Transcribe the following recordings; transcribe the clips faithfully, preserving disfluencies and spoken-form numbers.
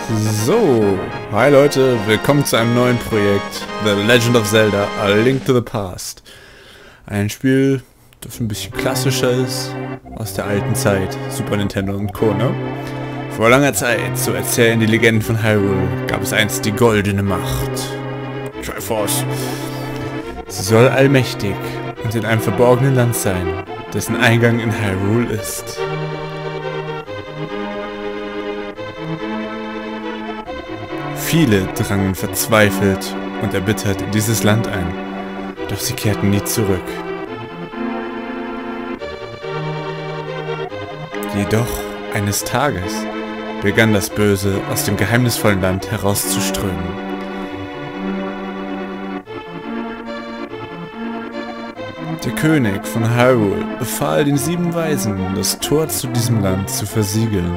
So, hi Leute, willkommen zu einem neuen Projekt, The Legend of Zelda, A Link to the Past. Ein Spiel, das ein bisschen klassischer ist, aus der alten Zeit, Super Nintendo und Co., ne? Vor langer Zeit, so erzählen die Legenden von Hyrule, gab es einst die goldene Macht. Triforce. Sie soll allmächtig und in einem verborgenen Land sein, dessen Eingang in Hyrule ist. Viele drangen verzweifelt und erbittert in dieses Land ein, doch sie kehrten nie zurück. Jedoch eines Tages begann das Böse aus dem geheimnisvollen Land herauszuströmen. Der König von Hyrule befahl den sieben Weisen, das Tor zu diesem Land zu versiegeln.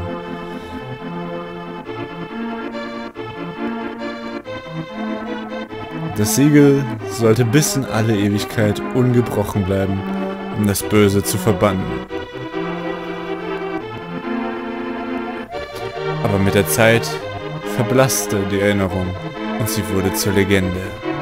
Das Siegel sollte bis in alle Ewigkeit ungebrochen bleiben, um das Böse zu verbannen. Aber mit der Zeit verblasste die Erinnerung und sie wurde zur Legende.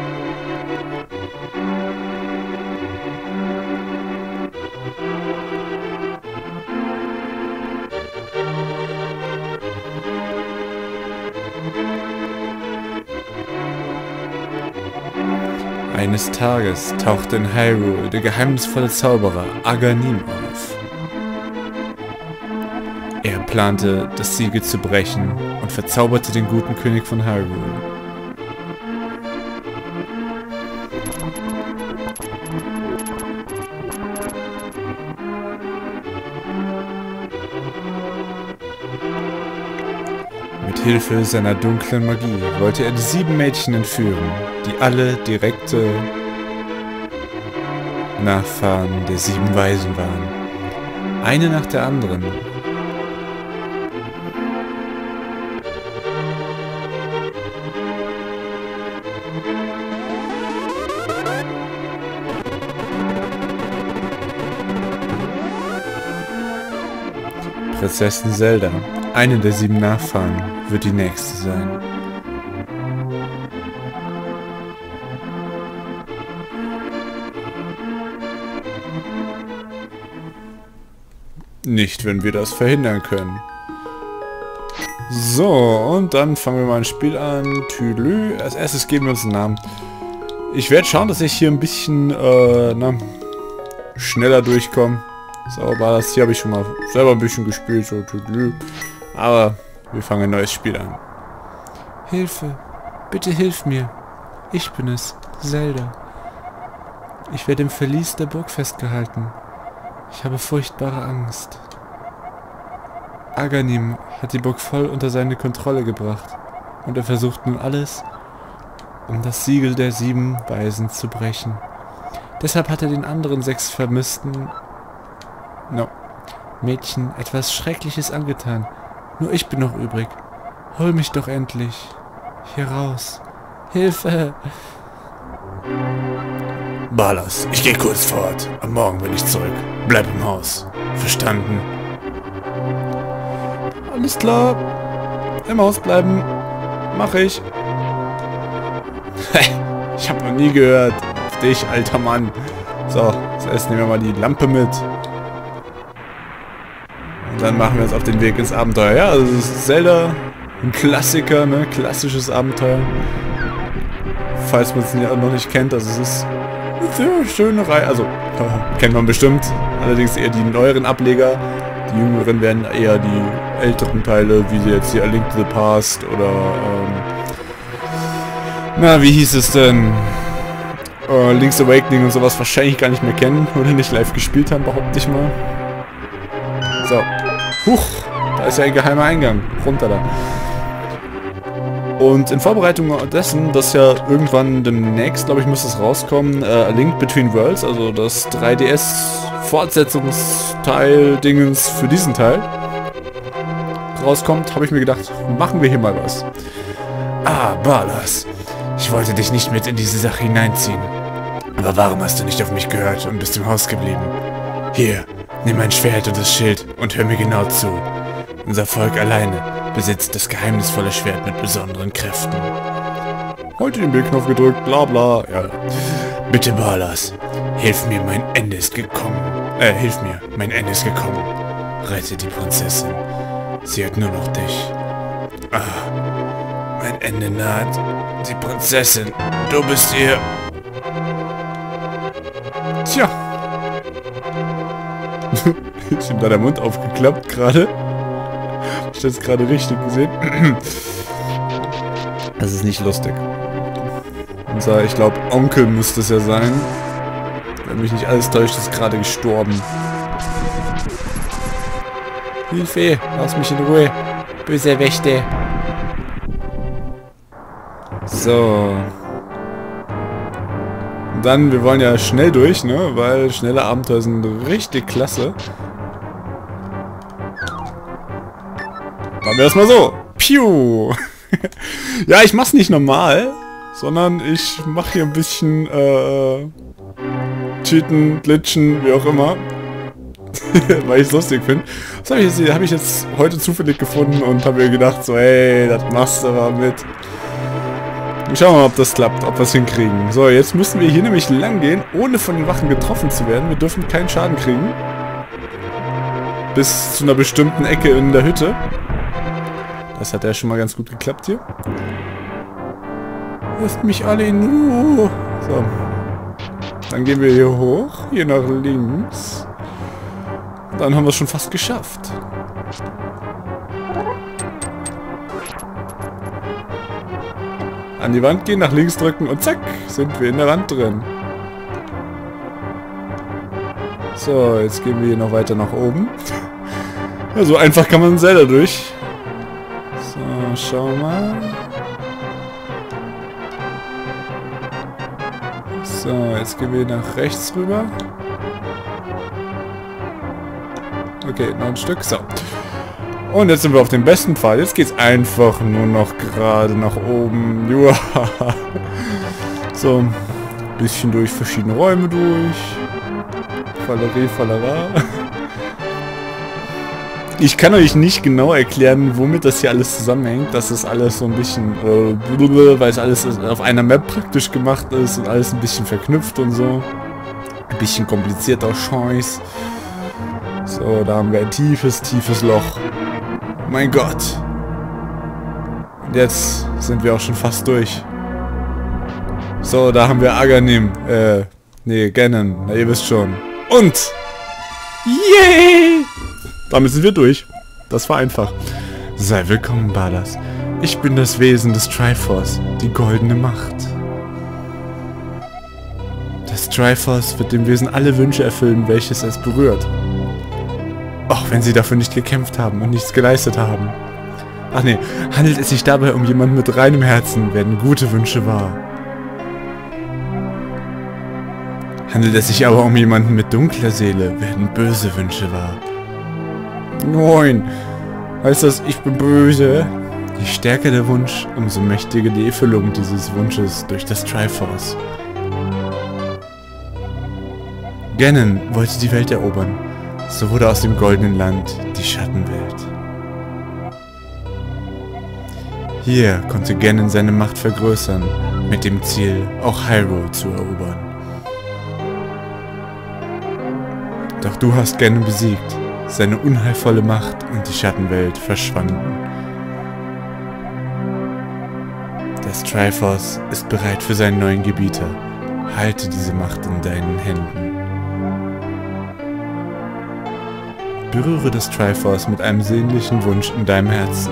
Eines Tages tauchte in Hyrule der geheimnisvolle Zauberer Aghanim auf. Er plante, das Siegel zu brechen und verzauberte den guten König von Hyrule. Mit Hilfe seiner dunklen Magie wollte er die sieben Mädchen entführen, die alle direkte Nachfahren der sieben Weisen waren. Eine nach der anderen. Prinzessin Zelda, eine der sieben Nachfahren, wird die nächste sein. Nicht, wenn wir das verhindern können. So, und dann fangen wir mal ein Spiel an. Tüdelü. Als erstes geben wir uns einen Namen. Ich werde schauen, dass ich hier ein bisschen äh, na, schneller durchkomme. So, war das hier habe ich schon mal selber ein bisschen gespielt, so Tüdelü. Aber wir fangen ein neues Spiel an. Hilfe, bitte hilf mir. Ich bin es, Zelda. Ich werde im Verlies der Burg festgehalten. Ich habe furchtbare Angst. Aghanim hat die Burg voll unter seine Kontrolle gebracht und er versucht nun alles, um das Siegel der sieben Weisen zu brechen. Deshalb hat er den anderen sechs vermissten no, Mädchen etwas Schreckliches angetan. Nur ich bin noch übrig. Hol mich doch endlich hier raus. Hilfe! Balas, ich gehe kurz fort. Am Morgen bin ich zurück. Bleib im Haus. Verstanden? Alles klar. Im Haus bleiben. Mach ich. Ich habe noch nie gehört. Auf dich, alter Mann. So, zuerst nehmen wir mal die Lampe mit. Und dann machen wir uns auf den Weg ins Abenteuer. Ja, also es ist Zelda. Ein Klassiker, ne? Klassisches Abenteuer. Falls man es noch nicht kennt, also es ist eine sehr schöne Reihe, also kennt man bestimmt, allerdings eher die neueren Ableger, die jüngeren werden eher die älteren Teile, wie sie jetzt hier A Link to the Past oder, ähm, na, wie hieß es denn, äh, Link's Awakening und sowas wahrscheinlich gar nicht mehr kennen oder nicht live gespielt haben, behaupte ich mal. So, huch, da ist ja ein geheimer Eingang, runter da. Und in Vorbereitung dessen, dass ja irgendwann demnächst, glaube ich, müsste es rauskommen, äh, A Link Between Worlds, also das drei D S-Fortsetzungsteil-Dingens für diesen Teil rauskommt, habe ich mir gedacht, machen wir hier mal was. Ah, Balas, ich wollte dich nicht mit in diese Sache hineinziehen. Aber warum hast du nicht auf mich gehört und bist im Haus geblieben? Hier, nimm mein Schwert und das Schild und hör mir genau zu. Unser Volk alleine besitzt das geheimnisvolle Schwert mit besonderen Kräften. Heute den B-Knopf gedrückt, bla bla. Ja. Bitte, Balas, hilf mir, mein Ende ist gekommen. Äh, hilf mir, mein Ende ist gekommen. Rette die Prinzessin. Sie hat nur noch dich. Ah, mein Ende naht. Die Prinzessin, du bist ihr. Tja. Ist ihm da der Mund aufgeklappt gerade? Hab ich das gerade richtig gesehen? Das ist nicht lustig. Unser, ich glaube, Onkel müsste es ja sein. Wenn mich nicht alles täuscht, ist gerade gestorben. Hilfe, lass mich in Ruhe. Böse Wächter. So. Und dann, wir wollen ja schnell durch, ne? Weil schnelle Abenteuer sind richtig klasse. Machen wir das mal so. Piu. Ja, ich mach's nicht normal, sondern ich mache hier ein bisschen äh, Cheaten, Glitchen, wie auch immer. Weil ich es lustig finde. Das habe ich, jetzt, hab ich jetzt heute zufällig gefunden und habe mir gedacht, so, ey, das machst du mal mit. Schauen wir mal, ob das klappt, ob wir es hinkriegen. So, jetzt müssen wir hier nämlich lang gehen, ohne von den Wachen getroffen zu werden. Wir dürfen keinen Schaden kriegen. Bis zu einer bestimmten Ecke in der Hütte. Das hat ja schon mal ganz gut geklappt hier. Lasst mich alle in Ruhe. So. Dann gehen wir hier hoch, hier nach links. Dann haben wir es schon fast geschafft. An die Wand gehen, nach links drücken und zack, sind wir in der Wand drin. So, jetzt gehen wir hier noch weiter nach oben. Ja, so einfach kann man selber durch. So, schauen wir mal. So, jetzt gehen wir nach rechts rüber. Okay, noch ein Stück. So. Und jetzt sind wir auf dem besten Pfad. Jetzt geht es einfach nur noch gerade nach oben. Joa. So, ein bisschen durch verschiedene Räume durch. Fallerie, Fallera. Ich kann euch nicht genau erklären, womit das hier alles zusammenhängt. Das ist alles so ein bisschen, äh, weil es alles auf einer Map praktisch gemacht ist und alles ein bisschen verknüpft und so. Ein bisschen kompliziert auch Scheiß. So, da haben wir ein tiefes, tiefes Loch. Mein Gott. Und jetzt sind wir auch schon fast durch. So, da haben wir Aghanim. Äh, nee, Ganon. Na, ihr wisst schon. Und! Yay! Damit sind wir durch. Das war einfach. Sei willkommen, Balas. Ich bin das Wesen des Triforce, die goldene Macht. Das Triforce wird dem Wesen alle Wünsche erfüllen, welches es berührt. Auch wenn sie dafür nicht gekämpft haben und nichts geleistet haben. Ach nee, handelt es sich dabei um jemanden mit reinem Herzen, werden gute Wünsche wahr. Handelt es sich aber um jemanden mit dunkler Seele, werden böse Wünsche wahr. Nein, heißt das, ich bin böse? Je stärker der Wunsch, umso mächtiger die Erfüllung dieses Wunsches durch das Triforce. Ganon wollte die Welt erobern. So wurde aus dem goldenen Land die Schattenwelt. Hier konnte Ganon seine Macht vergrößern, mit dem Ziel, auch Hyrule zu erobern. Doch du hast Ganon besiegt, seine unheilvolle Macht und die Schattenwelt verschwanden. Das Triforce ist bereit für seinen neuen Gebieter. Halte diese Macht in deinen Händen. Berühre das Triforce mit einem sehnlichen Wunsch in deinem Herzen.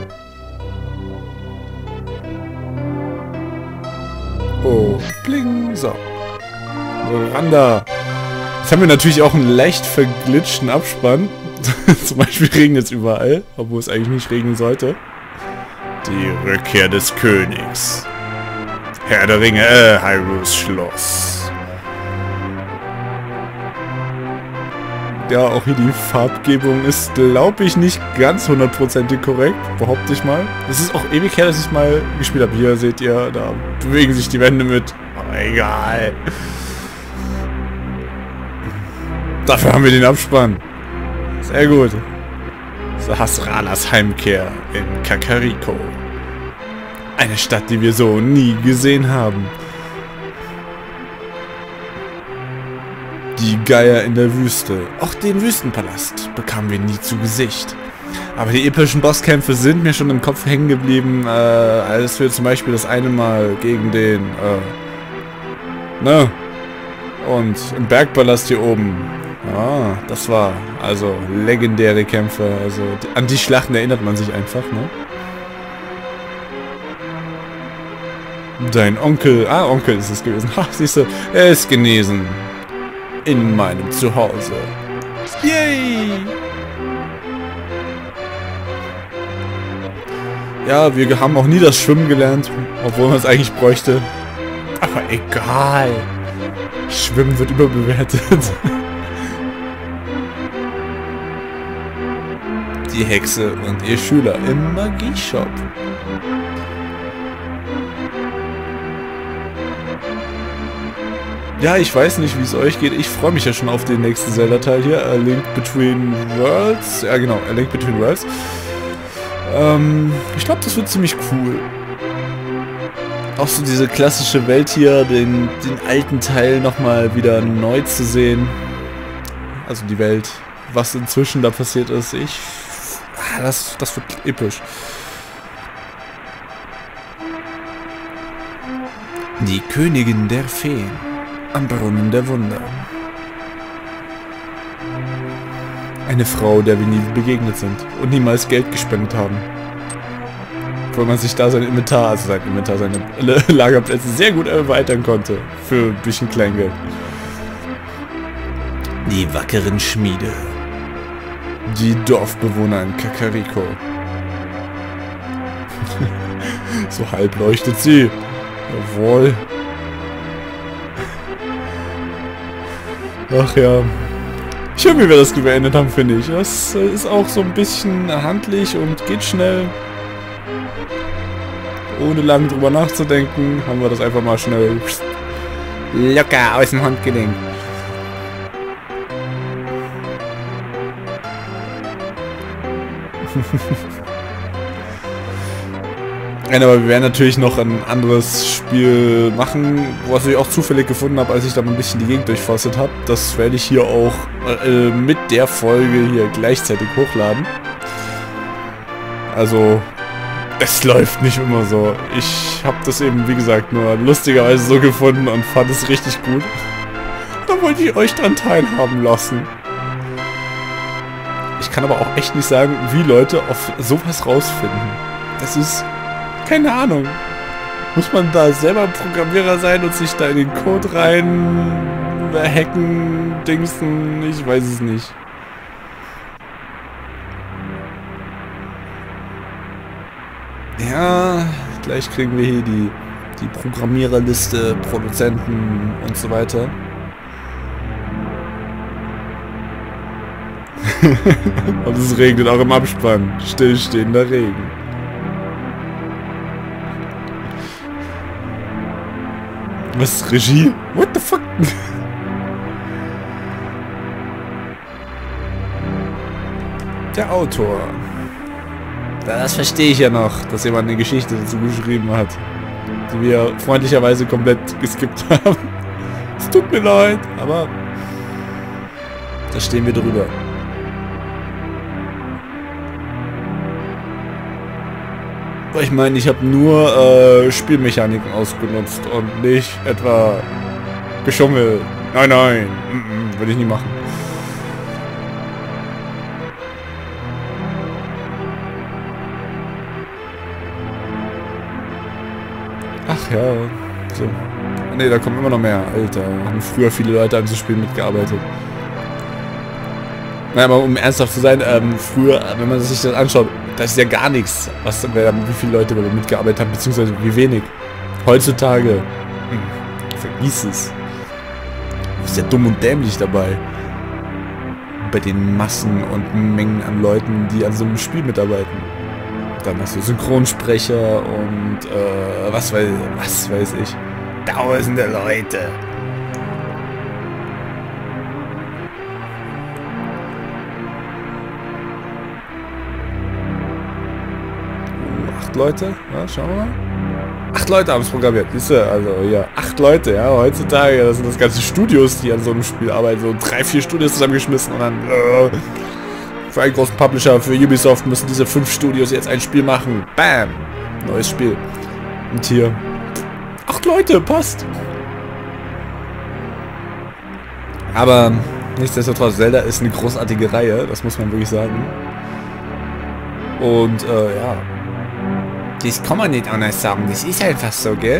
Oh, bling, so. Randa. Jetzt haben wir natürlich auch einen leicht verglitschten Abspann. Zum Beispiel regnet es überall, obwohl es eigentlich nicht regnen sollte. Die Rückkehr des Königs. Herr der Ringe, äh, Hyrule's Schloss. Ja, auch hier die Farbgebung ist, glaube ich, nicht ganz hundertprozentig korrekt, behaupte ich mal. Es ist auch ewig her, dass ich mal gespielt habe. Hier seht ihr, da bewegen sich die Wände mit. Aber egal. Dafür haben wir den Abspann. Sehr gut. Hasranas Heimkehr in Kakariko. Eine Stadt, die wir so nie gesehen haben. Die Geier in der Wüste. Auch den Wüstenpalast bekamen wir nie zu Gesicht. Aber die epischen Bosskämpfe sind mir schon im Kopf hängen geblieben, äh, als wir zum Beispiel das eine Mal gegen den, äh, ne? Und im Bergpalast hier oben. Ja, das war also legendäre Kämpfe. Also an die Schlachten erinnert man sich einfach, ne? Dein Onkel, ah, Onkel ist es gewesen. Ha, siehst du, er ist genesen. In meinem Zuhause. Yay! Ja, wir haben auch nie das Schwimmen gelernt, obwohl man es eigentlich bräuchte. Aber egal. Schwimmen wird überbewertet. Die Hexe und ihr Schüler im Magieshop. Ja, ich weiß nicht, wie es euch geht. Ich freue mich ja schon auf den nächsten Zelda-Teil hier. A Link Between Worlds. Ja, genau. A Link Between Worlds. Ähm, ich glaube, das wird ziemlich cool. Auch so diese klassische Welt hier, den, den alten Teil nochmal wieder neu zu sehen. Also die Welt, was inzwischen da passiert ist. Ich... Ah, das, das wird episch. Die Königin der Feen. Am Brunnen der Wunder. Eine Frau, der wir nie begegnet sind und niemals Geld gespendet haben. Obwohl man sich da sein Inventar, also sein Inventar, seine Lagerplätze sehr gut erweitern konnte. Für ein bisschen Kleingeld. Die wackeren Schmiede. Die Dorfbewohner in Kakariko. So halb leuchtet sie. Jawohl. Ach ja. Schön, wie wir das beendet haben, finde ich. Das ist auch so ein bisschen handlich und geht schnell. Ohne lange drüber nachzudenken, haben wir das einfach mal schnell locker aus dem Hand gelenkt. Ja, aber wir werden natürlich noch ein anderes Spiel machen, was ich auch zufällig gefunden habe, als ich da mal ein bisschen die Gegend durchforstet habe. Das werde ich hier auch äh, mit der Folge hier gleichzeitig hochladen. Also, es läuft nicht immer so. Ich habe das eben, wie gesagt, nur lustigerweise so gefunden und fand es richtig gut. Da wollte ich euch dran teilhaben lassen. Ich kann aber auch echt nicht sagen, wie Leute auf sowas rausfinden. Das ist... Keine Ahnung. Muss man da selber Programmierer sein und sich da in den Code rein hacken, dingsen? Ich weiß es nicht. Ja, gleich kriegen wir hier die, die Programmiererliste, Produzenten und so weiter. Und es regnet auch im Abspann. Stillstehender Regen. Was? Regie? What the fuck? Der Autor. Das verstehe ich ja noch, dass jemand eine Geschichte dazu geschrieben hat, die wir freundlicherweise komplett geskippt haben. Es tut mir leid, aber da stehen wir drüber. Ich meine, ich habe nur äh, Spielmechaniken ausgenutzt und nicht etwa geschummelt. Nein, nein, mm -mm, würde ich nie machen. Ach ja, so. Ne, da kommen immer noch mehr. Alter, haben früher viele Leute an diesem Spiel mitgearbeitet. Naja, aber um ernsthaft zu sein, ähm, früher, wenn man sich das anschaut, das ist ja gar nichts, was, wie viele Leute mitgearbeitet haben, beziehungsweise wie wenig. Heutzutage, hm, vergiss es. Du bist ja dumm und dämlich dabei. Bei den Massen und Mengen an Leuten, die an so einem Spiel mitarbeiten. Dann hast du Synchronsprecher und äh, was weiß, was weiß ich. Tausende Leute. acht Leute. Ja, schauen wir mal. Acht Leute haben es programmiert. Siehst du? Also ja, acht Leute, ja, heutzutage, das sind das ganze Studios, die an so einem Spiel arbeiten. So drei, vier Studios zusammengeschmissen und dann äh, für einen großen Publisher, für Ubisoft müssen diese fünf Studios jetzt ein Spiel machen. Bam! Neues Spiel. Und hier. Acht Leute, passt! Aber nichtsdestotrotz, Zelda ist eine großartige Reihe, das muss man wirklich sagen. Und äh, ja. Das kann man nicht anders sagen, das ist einfach so, gell?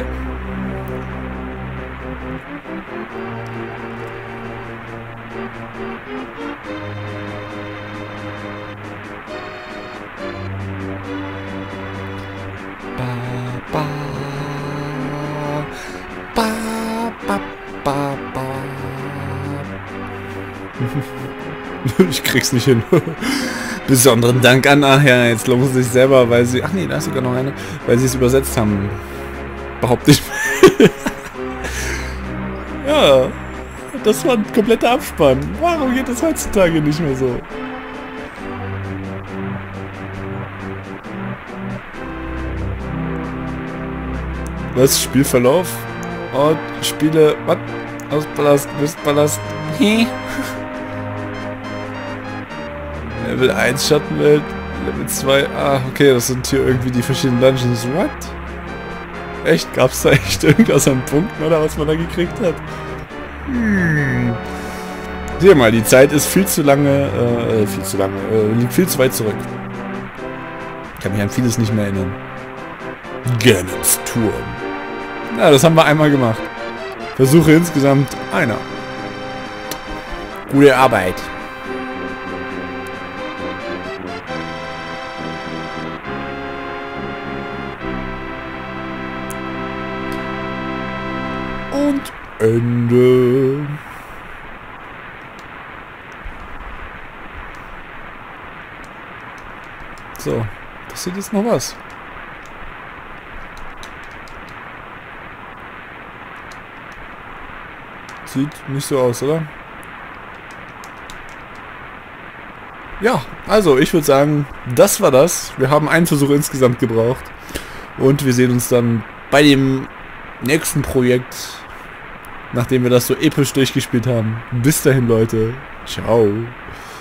Ba, ba, ba, ba, ba, ba. Ich krieg's nicht hin. Besonderen Dank an, ach ja, jetzt loben sie sich selber, weil sie, ach nee, da ist sogar noch eine, weil sie es übersetzt haben. Behaupte ich. Ja, das war ein kompletter Abspann. Warum geht das heutzutage nicht mehr so? Was? Spielverlauf? Und Spiele, was? Aus Palast, bis Palast. Level eins Schattenwelt, Level zwei, ah, okay, das sind hier irgendwie die verschiedenen Dungeons. What? Echt? Gab's da echt irgendwas an Punkten oder was man da gekriegt hat? Hm. Sieh mal, die Zeit ist viel zu lange, äh, viel zu lange, äh, liegt viel zu weit zurück. Ich kann mich an vieles nicht mehr erinnern. Ganons Turm. Ja, das haben wir einmal gemacht. Versuche insgesamt einer. Gute Arbeit. Und Ende. So, passiert jetzt noch was? Sieht nicht so aus, oder? Ja, also ich würde sagen, das war das. Wir haben einen Versuch insgesamt gebraucht. Und wir sehen uns dann bei dem nächsten Projekt, nachdem wir das so episch durchgespielt haben. Bis dahin, Leute. Ciao.